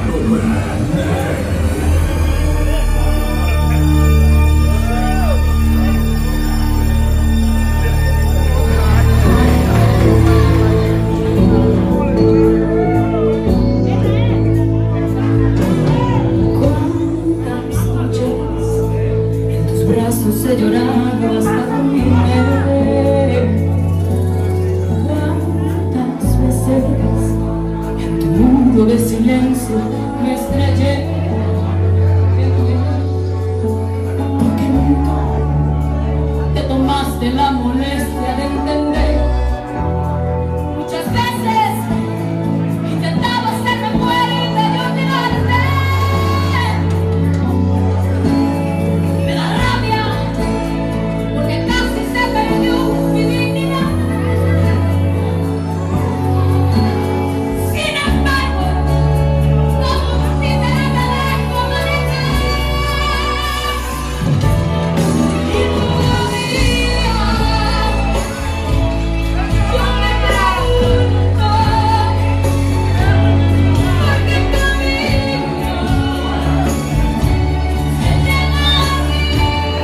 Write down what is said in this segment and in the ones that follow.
He llorado hasta dormirme. Cuántas veces en tu mundo de silencio me estrellé, porque nunca te tomaste la molestia de entender. Muchas veces intentaba hacerme fuerte y olvidarte. Me da rabia porque casi se perdió mi dignidad. Sin embargo, como si te dejo manejar. Y todavía yo me pregunto por qué camino se llega a mí.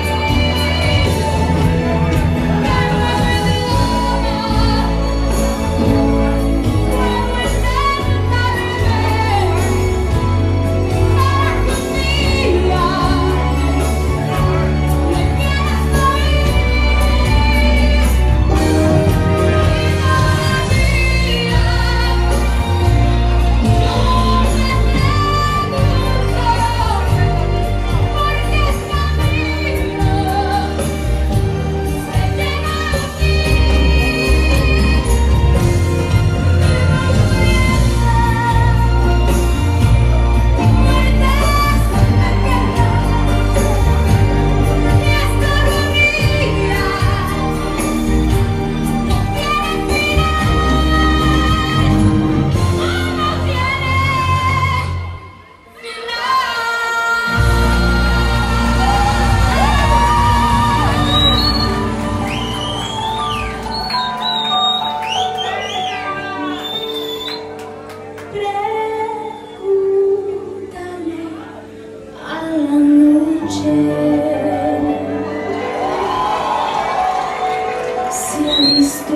Si ha visto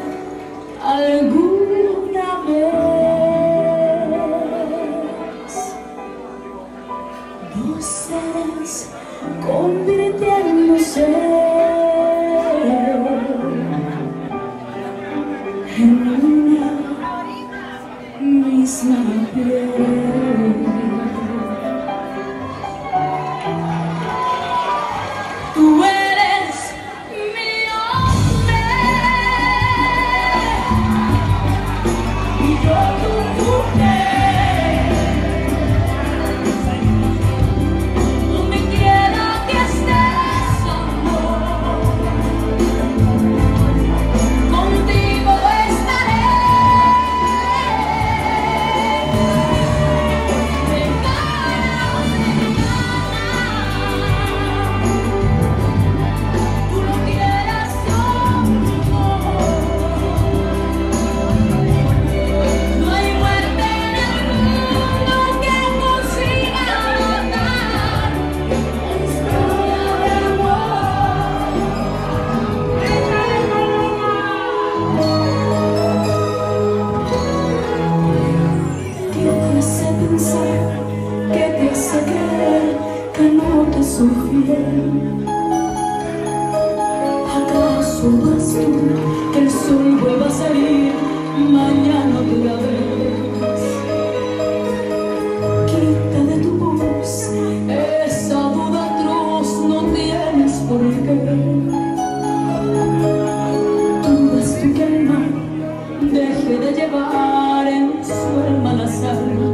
alguna vez dos seres convirtiéndose en una misma piel. Tú eres mi hombre y yo tu mujer. Donde quiera que estés, amor, contigo estaré. ¿Qué te hace creer que no te soy fiel? ¿Acaso vas tú que el sol vuelva a salir mañana otra vez? Quita de tu voz esa duda atroz, no tienes por qué. Dudas tú que el mar deje de llevar en su alma la sal.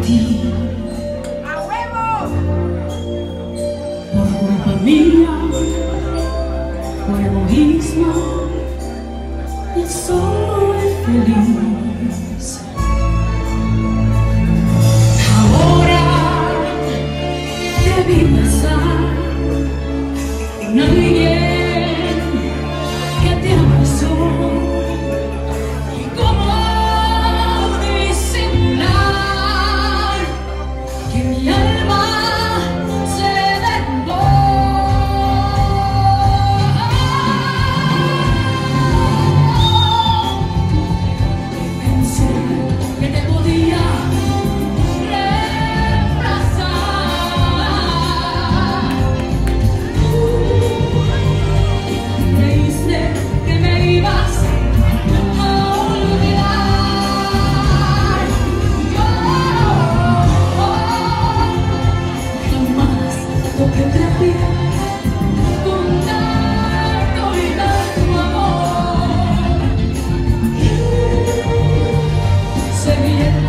ti. Por culpa mía, por egoísmo, ya soy feliz. Ahora te vi pasar con alguien que te abrazó. ¿Y cómo disimular que mi alma se derrumbó? Pensé que te podía reemplazar. Creíste que me ibas a olvidar. Yo jamás toqué otra piel con tanto y tanto amor. Seguiré